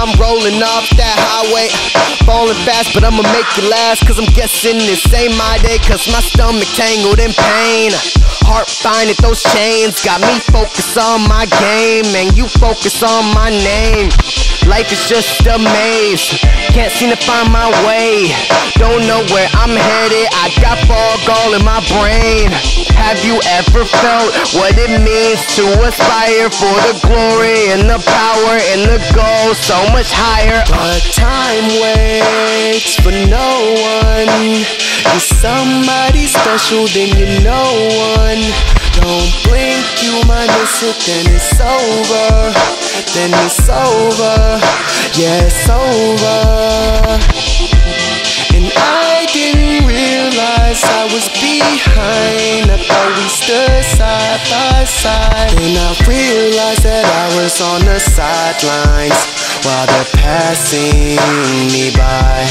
I'm rolling off that highway, falling fast, but I'ma make it last. Cause I'm guessing this ain't my day, cause my stomach tangled in pain. Heart finding those chains got me focused on my game, and you focus on my name. Life is just a maze, can't seem to find my way. Don't know where I'm headed, I got fog all in my brain. Have you ever felt what it means to aspire for the glory and the power and the goal so much higher? But time waits for no one. You're somebody special, then you're no one. Don't blink, you might miss it, then it's over. Then it's over, yeah, it's over. And I didn't realize I was behind. I thought we stood side by side. Then I realized that I was on the sidelines while they're passing me by.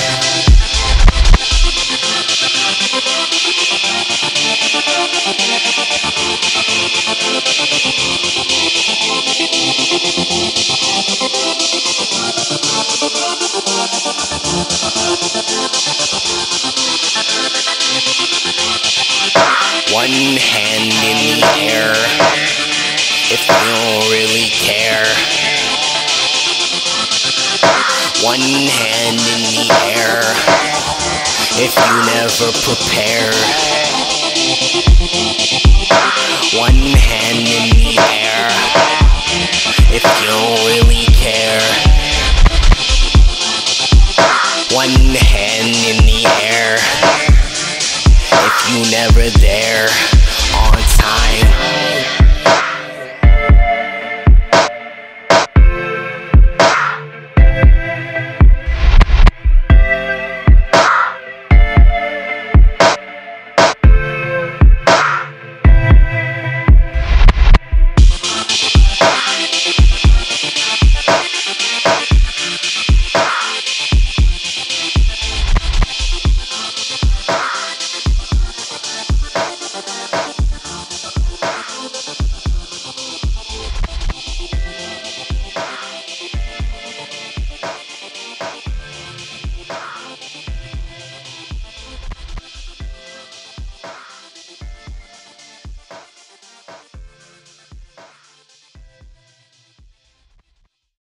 One hand in the air if you don't really care. One hand in the air if you never prepare.